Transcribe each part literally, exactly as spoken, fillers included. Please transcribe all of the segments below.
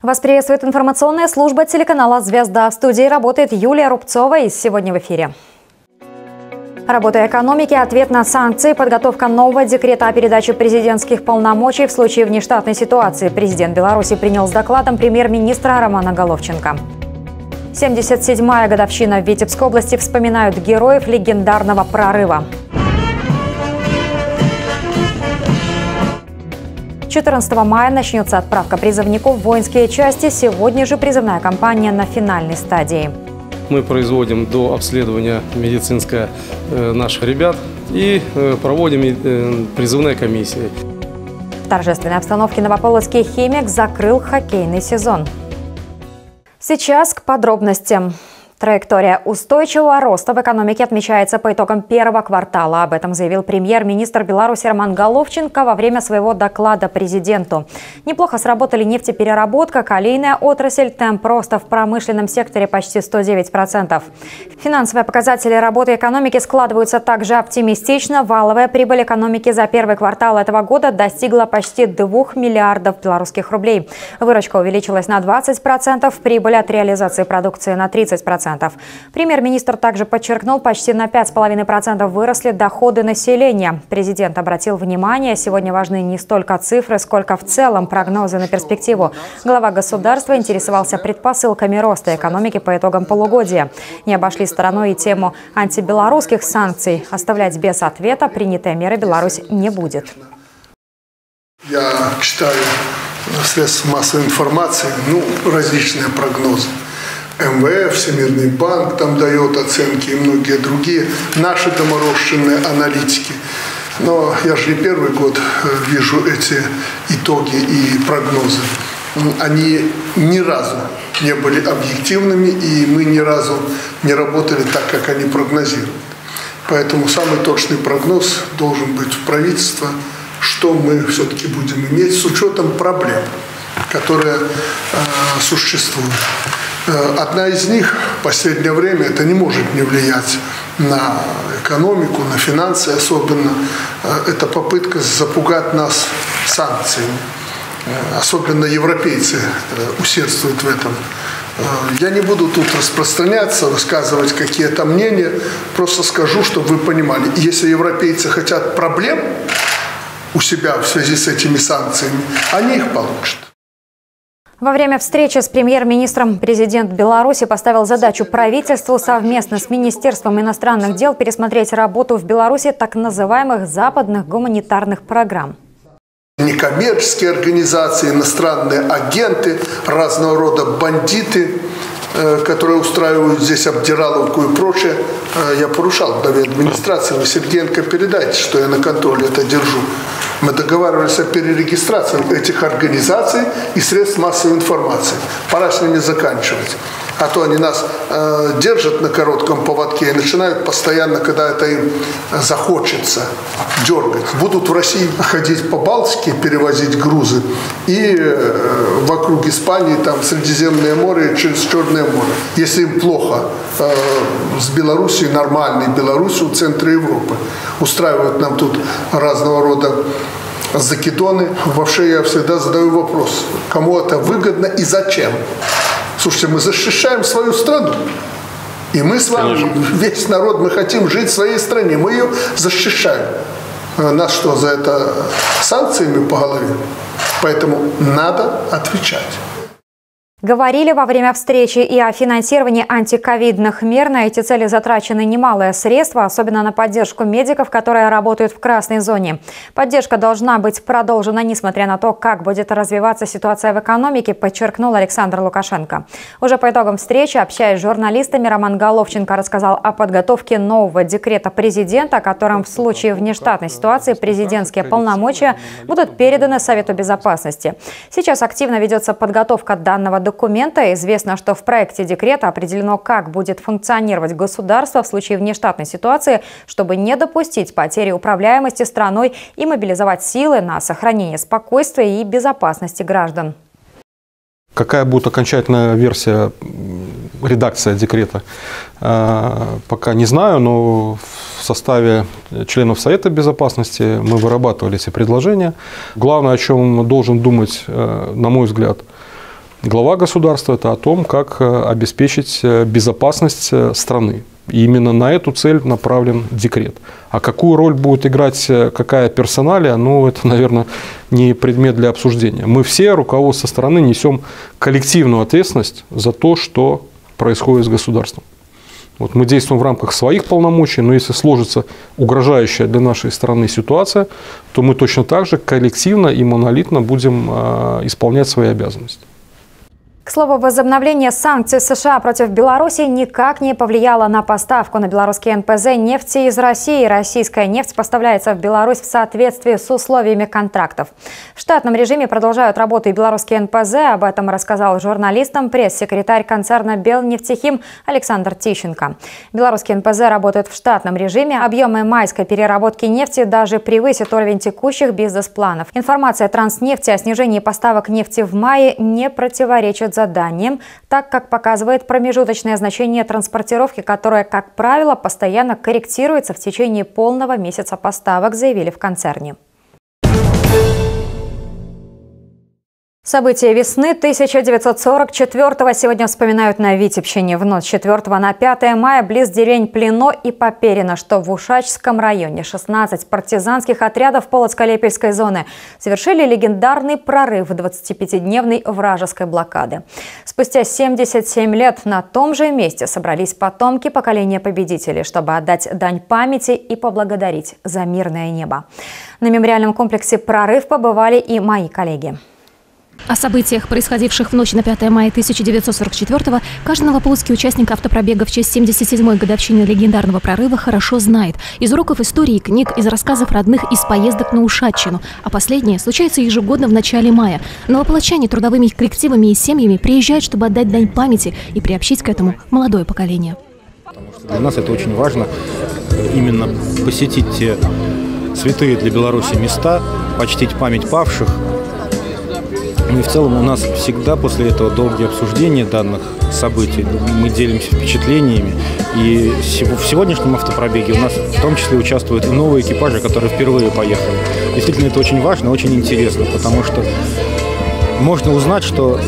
Вас приветствует информационная служба телеканала «Звезда». В студии работает Юлия Рубцова, и сегодня в эфире. Работа экономики, ответ на санкции, подготовка нового декрета о передаче президентских полномочий в случае внештатной ситуации. Президент Беларуси принял с докладом премьер-министра Романа Головченко. семьдесят седьмая годовщина в Витебской области, вспоминают героев легендарного прорыва. четырнадцатого мая начнется отправка призывников в воинские части. Сегодня же призывная кампания на финальной стадии. Мы производим до обследования медицинское э, наших ребят и э, проводим э, призывные комиссии. В торжественной обстановке Новополоцкий «Химик» закрыл хоккейный сезон. Сейчас к подробностям. Траектория устойчивого роста в экономике отмечается по итогам первого квартала. Об этом заявил премьер-министр Беларуси Роман Головченко во время своего доклада президенту. Неплохо сработали нефтепереработка, колейная отрасль, темп роста в промышленном секторе почти сто девять процентов. Финансовые показатели работы экономики складываются также оптимистично. Валовая прибыль экономики за первый квартал этого года достигла почти двух миллиардов белорусских рублей. Выручка увеличилась на двадцать процентов, прибыль от реализации продукции на тридцать процентов. Премьер-министр также подчеркнул, почти на пять с половиной процентов выросли доходы населения. Президент обратил внимание, сегодня важны не столько цифры, сколько в целом прогнозы на перспективу. Глава государства интересовался предпосылками роста экономики по итогам полугодия. Не обошли стороной и тему антибелорусских санкций. Оставлять без ответа принятые меры Беларусь не будет. Я читаю средств массовой информации, ну, различные прогнозы. эм вэ эф, Всемирный банк там дает оценки и многие другие, наши доморощенные аналитики. Но я же не первый год вижу эти итоги и прогнозы. Они ни разу не были объективными, и мы ни разу не работали так, как они прогнозируют. Поэтому самый точный прогноз должен быть в правительстве, что мы все-таки будем иметь с учетом проблем, которые э, существуют. Одна из них в последнее время, это не может не влиять на экономику, на финансы особенно, это попытка запугать нас санкциями. Особенно европейцы усердствуют в этом. Я не буду тут распространяться, высказывать какие-то мнения, просто скажу, чтобы вы понимали, если европейцы хотят проблем у себя в связи с этими санкциями, они их получат. Во время встречи с премьер-министром президент Беларуси поставил задачу правительству совместно с Министерством иностранных дел пересмотреть работу в Беларуси так называемых западных гуманитарных программ. Некоммерческие организации, иностранные агенты, разного рода бандиты, которые устраивают здесь обдираловку и прочее. Я поручал главе администрации, вы Сергеенко передайте, что я на контроле это держу. Мы договаривались о перерегистрации этих организаций и средств массовой информации. Пора с ними заканчивать. А то они нас э, держат на коротком поводке и начинают постоянно, когда это им захочется, дергать. Будут в России ходить по Балтике, перевозить грузы, и э, вокруг Испании, там, Средиземное море, через Черное море. Если им плохо э, с Белоруссией, нормальной Белоруссией в центре Европы, устраивают нам тут разного рода закидоны. Вообще я всегда задаю вопрос, кому это выгодно и зачем? Слушайте, мы защищаем свою страну. И мы с вами, конечно, весь народ, мы хотим жить в своей стране. Мы ее защищаем. Нас что, за это санкциями по голове? Поэтому надо отвечать. Говорили во время встречи и о финансировании антиковидных мер. На эти цели затрачены немалые средства, особенно на поддержку медиков, которые работают в красной зоне. Поддержка должна быть продолжена, несмотря на то, как будет развиваться ситуация в экономике, подчеркнул Александр Лукашенко. Уже по итогам встречи, общаясь с журналистами, Роман Головченко рассказал о подготовке нового декрета президента, которым в случае внештатной ситуации президентские полномочия будут переданы Совету Безопасности. Сейчас активно ведется подготовка данного документа. документа. Известно, что в проекте декрета определено, как будет функционировать государство в случае внештатной ситуации, чтобы не допустить потери управляемости страной и мобилизовать силы на сохранение спокойствия и безопасности граждан. Какая будет окончательная версия, редакция декрета, пока не знаю, но в составе членов Совета Безопасности мы вырабатывали эти предложения. Главное, о чем должен думать, на мой взгляд, Глава государства – это о том, как обеспечить безопасность страны. И именно на эту цель направлен декрет. А какую роль будет играть какая персоналия, ну, это, наверное, не предмет для обсуждения. Мы все, руководство страны, несем коллективную ответственность за то, что происходит с государством. Вот мы действуем в рамках своих полномочий, но если сложится угрожающая для нашей страны ситуация, то мы точно так же коллективно и монолитно будем э, исполнять свои обязанности. К слову, возобновление санкций США против Беларуси никак не повлияло на поставку на белорусский эн пэ зэ нефти из России. Российская нефть поставляется в Беларусь в соответствии с условиями контрактов. В штатном режиме продолжают работу и белорусские эн пэ зэ. Об этом рассказал журналистам пресс-секретарь концерна «Белнефтехим» Александр Тищенко. Белорусские эн пэ зэ работают в штатном режиме. Объемы майской переработки нефти даже превысят уровень текущих бизнес-планов. Информация Транснефти о снижении поставок нефти в мае не противоречит заданием, так как показывает промежуточное значение транспортировки, которое, как правило, постоянно корректируется в течение полного месяца поставок, заявили в концерне. События весны тысяча девятьсот сорок четвёртого сегодня вспоминают на Витебщине. В ночь с четвёртого на пятое мая близ деревень Плино и Поперино, что в Ушачском районе, шестнадцать партизанских отрядов Полоцко-Лепельской зоны совершили легендарный прорыв двадцатипятидневной вражеской блокады. Спустя семьдесят семь лет на том же месте собрались потомки поколения победителей, чтобы отдать дань памяти и поблагодарить за мирное небо. На мемориальном комплексе «Прорыв» побывали и мои коллеги. О событиях, происходивших в ночь на пятое мая тысяча девятьсот сорок четвёртого, каждый новополоцкий участник автопробега в честь семьдесят седьмой годовщины легендарного прорыва хорошо знает. Из уроков истории, книг, из рассказов родных, из поездок на Ушатчину. А последнее случается ежегодно в начале мая. Новополочане трудовыми коллективами и семьями приезжают, чтобы отдать дань памяти и приобщить к этому молодое поколение. Потому что для нас это очень важно, именно посетить те святые для Беларуси места, почтить память павших. Ну и в целом у нас всегда после этого долгие обсуждения данных событий, мы делимся впечатлениями. И в сегодняшнем автопробеге у нас в том числе участвуют и новые экипажи, которые впервые поехали. Действительно, это очень важно, очень интересно, потому что можно узнать, что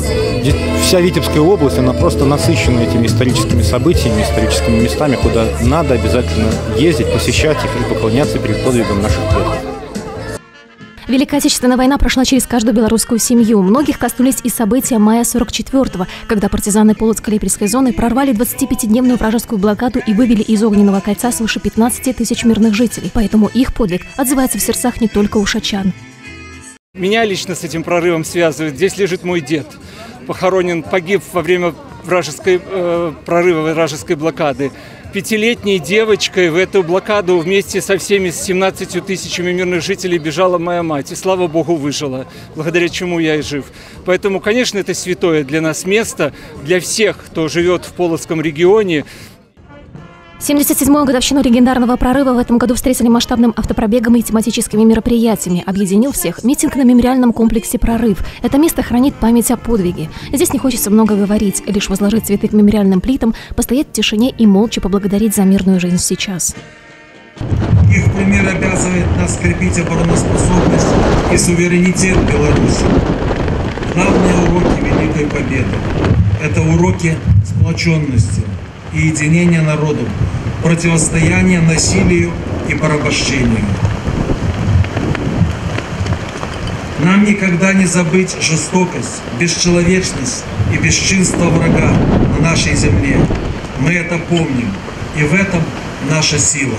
вся Витебская область, она просто насыщена этими историческими событиями, историческими местами, куда надо обязательно ездить, посещать их и поклоняться перед подвигом наших предков. Великая Отечественная война прошла через каждую белорусскую семью. Многих коснулись и события мая сорок четвёртого, когда партизаны Полоцко-Лепельской зоны прорвали двадцатипятидневную вражескую блокаду и вывели из огненного кольца свыше пятнадцати тысяч мирных жителей. Поэтому их подвиг отзывается в сердцах не только ушачан. Меня лично с этим прорывом связывает. Здесь лежит мой дед. Похоронен, погиб во время вражеской, э, прорыва вражеской блокады. Пятилетней девочкой в эту блокаду вместе со всеми семнадцатью тысячами мирных жителей бежала моя мать. И, слава Богу, выжила, благодаря чему я и жив. Поэтому, конечно, это святое для нас место, для всех, кто живет в Полоцком регионе. семьдесят седьмую годовщину легендарного прорыва в этом году встретили масштабным автопробегом и тематическими мероприятиями. Объединил всех митинг на мемориальном комплексе «Прорыв». Это место хранит память о подвиге. Здесь не хочется много говорить, лишь возложить цветы к мемориальным плитам, постоять в тишине и молча поблагодарить за мирную жизнь сейчас. Их пример обязывает нас скрепить обороноспособность и суверенитет Беларуси. Главные уроки Великой Победы – это уроки сплоченности и единения народов, противостояния насилию и порабощению. Нам никогда не забыть жестокость, бесчеловечность и бесчинство врага на нашей земле. Мы это помним, и в этом наша сила.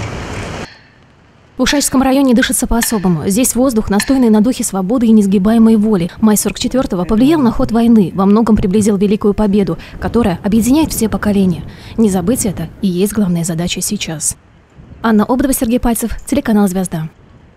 В Ушачском районе дышится по-особому. Здесь воздух, настойный на духе свободы и несгибаемой воли. Май сорок четвёртого повлиял на ход войны, во многом приблизил Великую Победу, которая объединяет все поколения. Не забыть это и есть главная задача сейчас. Анна Обдова, Сергей Пальцев, телеканал «Звезда».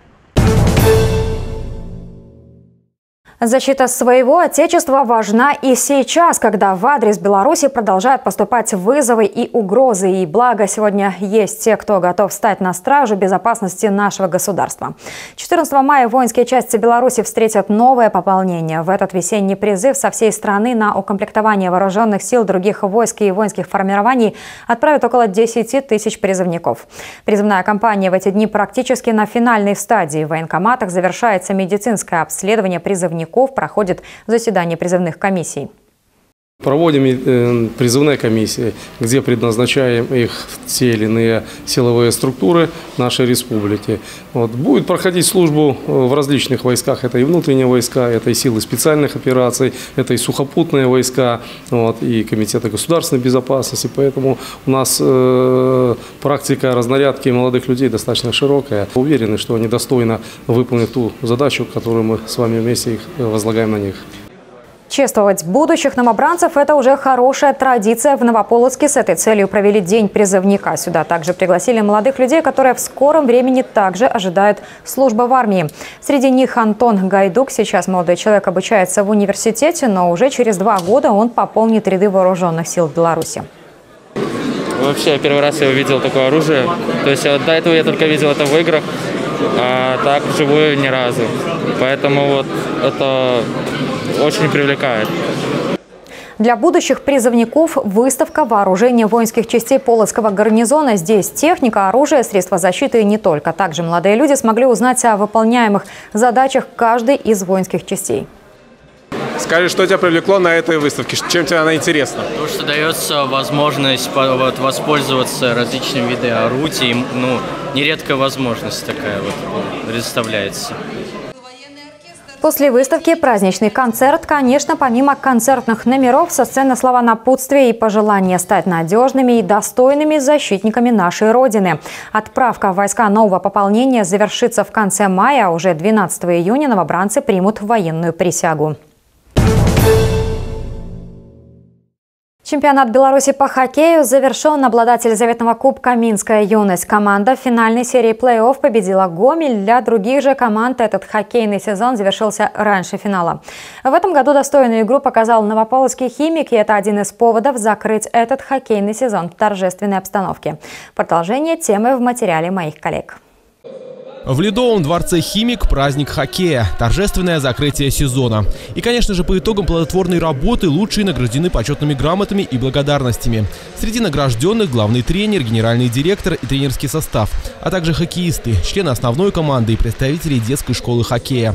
Защита своего отечества важна и сейчас, когда в адрес Беларуси продолжают поступать вызовы и угрозы. И благо сегодня есть те, кто готов встать на стражу безопасности нашего государства. четырнадцатого мая воинские части Беларуси встретят новое пополнение. В этот весенний призыв со всей страны на укомплектование вооруженных сил других войск и воинских формирований отправят около десяти тысяч призывников. Призывная кампания в эти дни практически на финальной стадии. В военкоматах завершается медицинское обследование призывников. призывников проходит заседание призывных комиссий. Проводим призывные комиссии, где предназначаем их в те или иные силовые структуры нашей республики. Вот. Будет проходить службу в различных войсках. Это и внутренние войска, это и силы специальных операций, это и сухопутные войска, вот, и комитеты государственной безопасности. Поэтому у нас э, практика разнарядки молодых людей достаточно широкая. Уверены, что они достойно выполнят ту задачу, которую мы с вами вместе их возлагаем на них. Чествовать будущих новобранцев – это уже хорошая традиция. В Новополоцке с этой целью провели День призывника. Сюда также пригласили молодых людей, которые в скором времени также ожидают службы в армии. Среди них Антон Гайдук. Сейчас молодой человек обучается в университете, но уже через два года он пополнит ряды вооруженных сил Беларуси. Вообще, первый раз я увидел такое оружие. То есть до этого я только видел это в играх, а так вживую ни разу. Поэтому вот это очень привлекает. Для будущих призывников выставка вооружения воинских частей Полоцкого гарнизона. Здесь техника, оружие, средства защиты и не только. Также молодые люди смогли узнать о выполняемых задачах каждой из воинских частей. Скажи, что тебя привлекло на этой выставке? Чем тебе она интересна? То, что дается возможность вот, воспользоваться различными видами орудий. Ну, нередкая возможность такая вот представляется. После выставки праздничный концерт. Конечно, помимо концертных номеров, со сцены слова напутствия и пожелания стать надежными и достойными защитниками нашей Родины. Отправка в войска нового пополнения завершится в конце мая, а уже двенадцатого июня новобранцы примут военную присягу. Чемпионат Беларуси по хоккею завершен. Обладатель заветного кубка «Минская юность» команда в финальной серии плей-офф победила Гомель. Для других же команд этот хоккейный сезон завершился раньше финала. В этом году достойную игру показал Новополоцкий «Химик», и это один из поводов закрыть этот хоккейный сезон в торжественной обстановке. Продолжение темы в материале моих коллег. В Ледовом дворце «Химик» праздник хоккея, торжественное закрытие сезона. И, конечно же, по итогам плодотворной работы лучшие награждены почетными грамотами и благодарностями. Среди награжденных главный тренер, генеральный директор и тренерский состав, а также хоккеисты, члены основной команды и представители детской школы хоккея.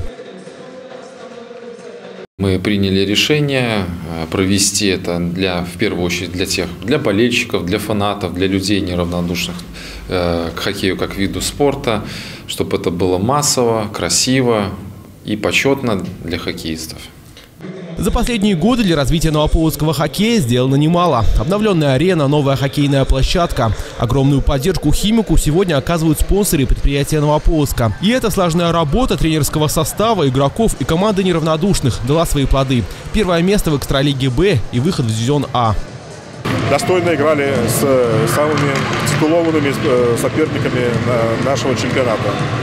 Мы приняли решение провести это для, в первую очередь для тех, для болельщиков, для фанатов, для людей неравнодушных э, к хоккею как виду спорта, чтобы это было массово, красиво и почетно для хоккеистов. За последние годы для развития новополоцкого хоккея сделано немало. Обновленная арена, новая хоккейная площадка. Огромную поддержку «Химику» сегодня оказывают спонсоры предприятия Новополоцка. И эта сложная работа тренерского состава, игроков и команды неравнодушных дала свои плоды. Первое место в экстралиге «Б» и выход в дивизион «А». Достойно играли с самыми титулованными соперниками нашего чемпионата.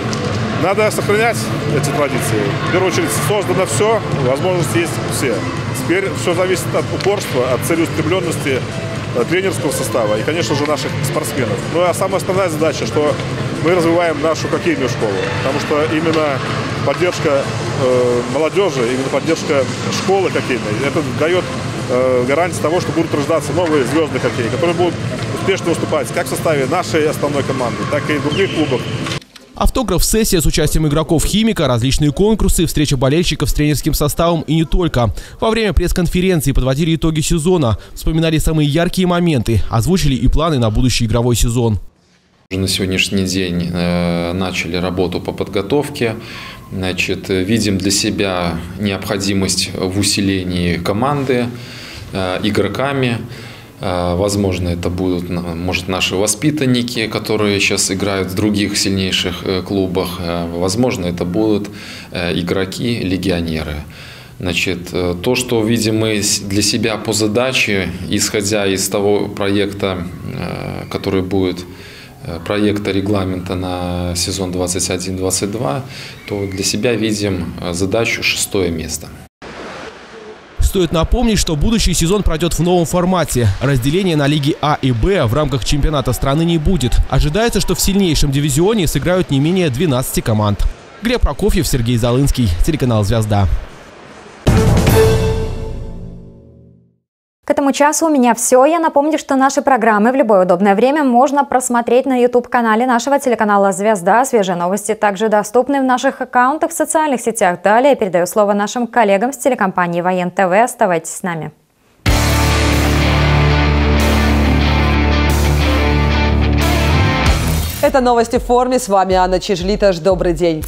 Надо сохранять эти традиции. В первую очередь создано все, возможности есть все. Теперь все зависит от упорства, от целеустремленности тренерского состава и, конечно же, наших спортсменов. Ну а самая основная задача, что мы развиваем нашу хоккейную школу, потому что именно поддержка э, молодежи, именно поддержка школы хоккейной, это дает э, гарантию того, что будут рождаться новые звезды хоккея, которые будут успешно выступать как в составе нашей основной команды, так и в других клубах. Автограф-сессия с участием игроков «Химика», различные конкурсы, встреча болельщиков с тренерским составом и не только. Во время пресс-конференции подводили итоги сезона, вспоминали самые яркие моменты, озвучили и планы на будущий игровой сезон. На сегодняшний день э, начали работу по подготовке. Значит, видим для себя необходимость в усилении команды э, игроками. Возможно, это будут, может, наши воспитанники, которые сейчас играют в других сильнейших клубах. Возможно, это будут игроки, легионеры. Значит, то, что видим мы для себя по задаче, исходя из того проекта, который будет, проекта регламента на сезон двадцать один двадцать два, то для себя видим задачу шестое место. Стоит напомнить, что будущий сезон пройдет в новом формате. Разделения на лиги А и Б в рамках чемпионата страны не будет. Ожидается, что в сильнейшем дивизионе сыграют не менее двенадцати команд. Глеб Прокофьев, Сергей Залынский, телеканал «Звезда». К этому часу у меня все. Я напомню, что наши программы в любое удобное время можно просмотреть на YouTube-канале нашего телеканала «Звезда». Свежие новости также доступны в наших аккаунтах в социальных сетях. Далее передаю слово нашим коллегам с телекомпании «Воен ТВ». Оставайтесь с нами. Это новости в форме. С вами Анна Чижлиташ. Добрый день.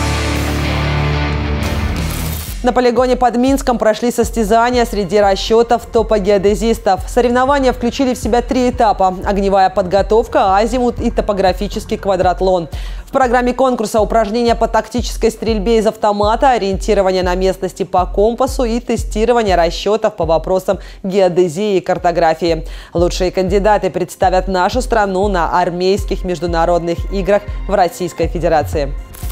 На полигоне под Минском прошли состязания среди расчетов топогеодезистов. Соревнования включили в себя три этапа – огневая подготовка, азимут и топографический квадратлон. В программе конкурса упражнения по тактической стрельбе из автомата, ориентирование на местности по компасу и тестирование расчетов по вопросам геодезии и картографии. Лучшие кандидаты представят нашу страну на армейских международных играх в Российской Федерации.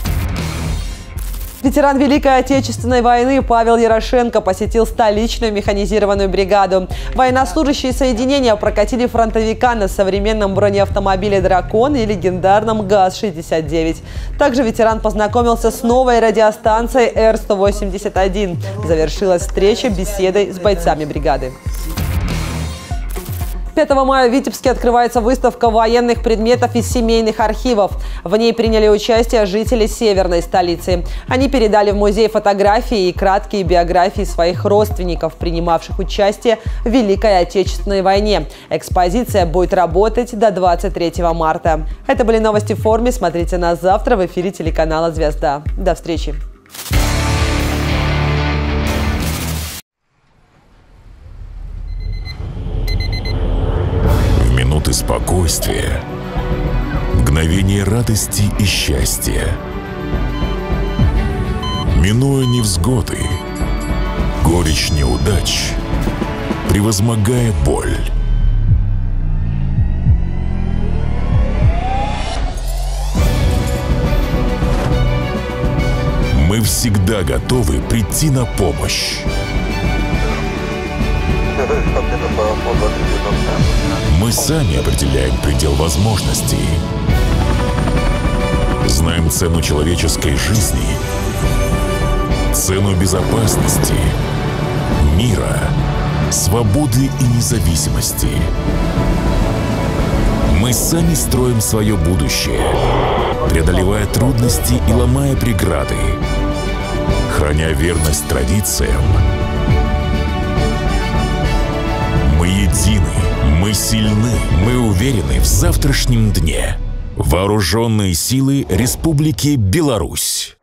Ветеран Великой Отечественной войны Павел Ярошенко посетил столичную механизированную бригаду. Военнослужащие соединения прокатили фронтовика на современном бронеавтомобиле «Дракон» и легендарном ГАЗ шестьдесят девять. Также ветеран познакомился с новой радиостанцией Р сто восемьдесят один. Завершилась встреча беседой с бойцами бригады. пятого мая в Витебске открывается выставка военных предметов из семейных архивов. В ней приняли участие жители северной столицы. Они передали в музей фотографии и краткие биографии своих родственников, принимавших участие в Великой Отечественной войне. Экспозиция будет работать до двадцать третьего марта. Это были новости в форме. Смотрите нас завтра в эфире телеканала «Звезда». До встречи. Минуты спокойствия, мгновение радости и счастья. Минуя невзгоды, горечь неудач, превозмогая боль. Мы всегда готовы прийти на помощь. Мы сами определяем предел возможностей. Знаем цену человеческой жизни, цену безопасности, мира, свободы и независимости. Мы сами строим свое будущее, преодолевая трудности и ломая преграды, храня верность традициям. Мы едины, мы сильны, мы уверены в завтрашнем дне. Вооруженные силы Республики Беларусь.